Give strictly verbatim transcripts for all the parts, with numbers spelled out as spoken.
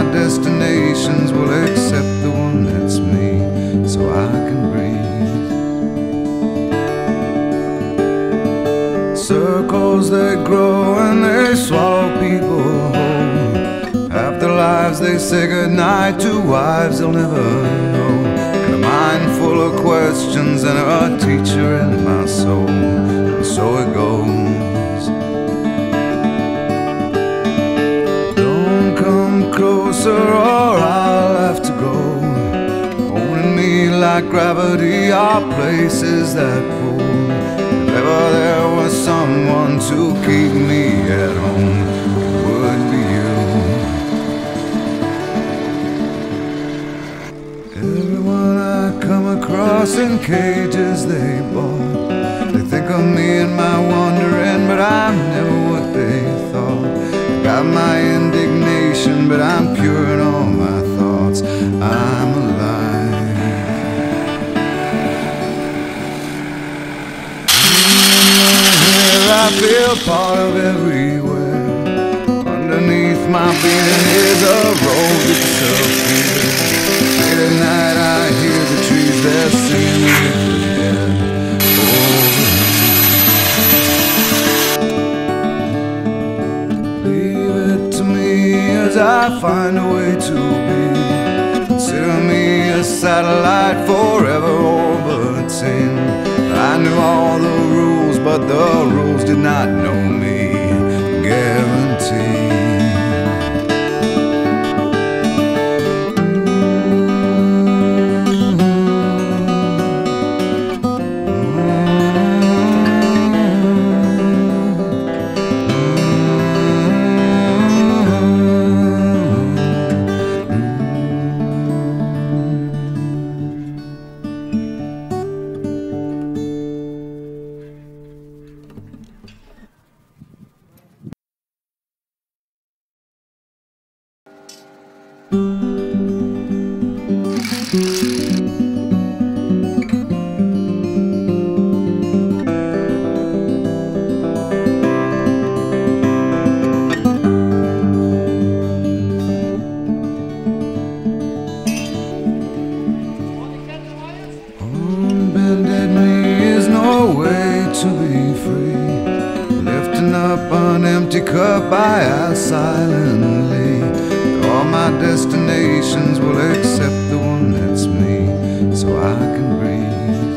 destinations will accept the one that's me, so I can breathe. Circles they grow and they swallow people whole. After lives they say goodnight to wives they'll never know. And a mind full of questions and a teacher in my soul. And so it goes. Don't come closer or I'll have to go. Holding me like gravity are places that pull. If ever there was someone to keep me at home, it would be you. Everyone I come across in cages they bought, they think of me and my wandering, but I'm never what they thought. Got my indignation, but I'm pure in all my thoughts. I'm alive. I feel part of everywhere. Underneath my being is a road that disappears. Late at night I hear the trees, they're singing with the dead. Oh, leave it to me as I find a way to be. Consider me a satellite forever orbiting. I knew all the rules, but the rules did not know me. Guaranteed. An empty cup I ask silently. All my destinations will accept the one that's me, so I can breathe.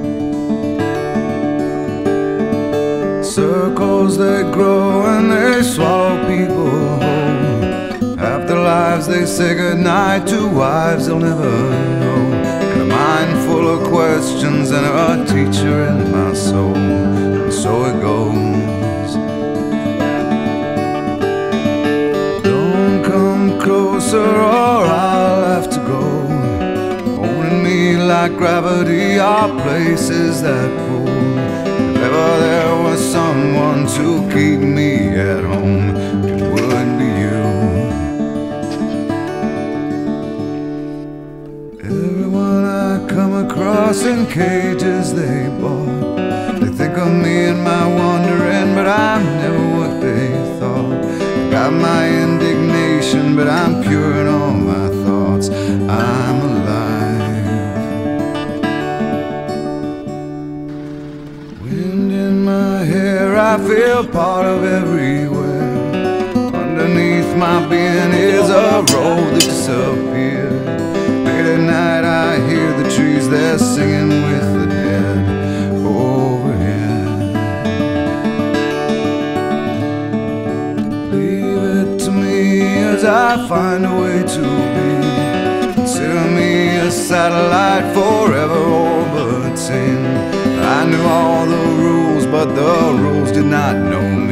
Circles they grow and they swallow people whole. After lives they say goodnight to wives they'll never know. And a mind full of questions and a teacher in my soul. And so it goes. Closer or I'll have to go. Holding me like gravity are places that pull. If ever there was someone to keep me at home, it would be you. Everyone I come across in cages they bought, they think of me and my wandering, but I'm never what they thought. Got my indignation, but I'm pure in all my thoughts. I'm alive. Wind in my hair, I feel part of everywhere. Underneath my being is a road that disappears. Late at night I hear the trees, they're singing with the dead. Over here as I find a way to be. Consider me a satellite forever orbiting. I knew all the rules, but the rules did not know me.